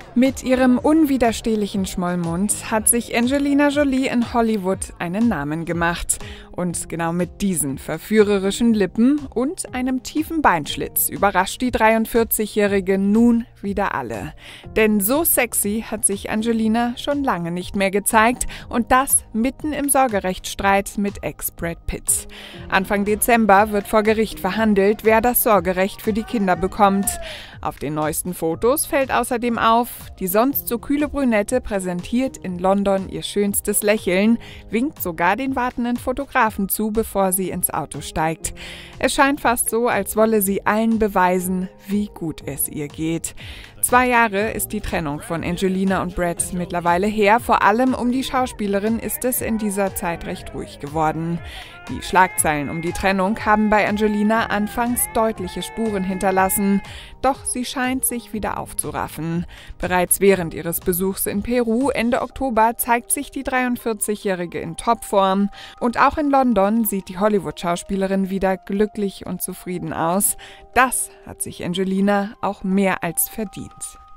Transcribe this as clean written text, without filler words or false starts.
Mit ihrem unwiderstehlichen Schmollmund hat sich Angelina Jolie in Hollywood einen Namen gemacht. Und genau mit diesen verführerischen Lippen und einem tiefen Beinschlitz überrascht die 43-Jährige nun wieder alle. Denn so sexy hat sich Angelina schon lange nicht mehr gezeigt und das mitten im Sorgerechtsstreit mit Ex Brad Pitt. Anfang Dezember wird vor Gericht verhandelt, wer das Sorgerecht für die Kinder bekommt. Auf den neuesten Fotos fällt außerdem auf, die sonst so kühle Brünette präsentiert in London ihr schönstes Lächeln, winkt sogar den wartenden Fotografen zu, bevor sie ins Auto steigt. Es scheint fast so, als wolle sie allen beweisen, wie gut es ihr geht. 2 Jahre ist die Trennung von Angelina und Brad mittlerweile her. Vor allem um die Schauspielerin ist es in dieser Zeit recht ruhig geworden. Die Schlagzeilen um die Trennung haben bei Angelina anfangs deutliche Spuren hinterlassen. Doch sie scheint sich wieder aufzuraffen. Bereits während ihres Besuchs in Peru Ende Oktober zeigt sich die 43-Jährige in Topform. Und auch in London sieht die Hollywood-Schauspielerin wieder glücklich und zufrieden aus. Das hat sich Angelina auch mehr als verdient.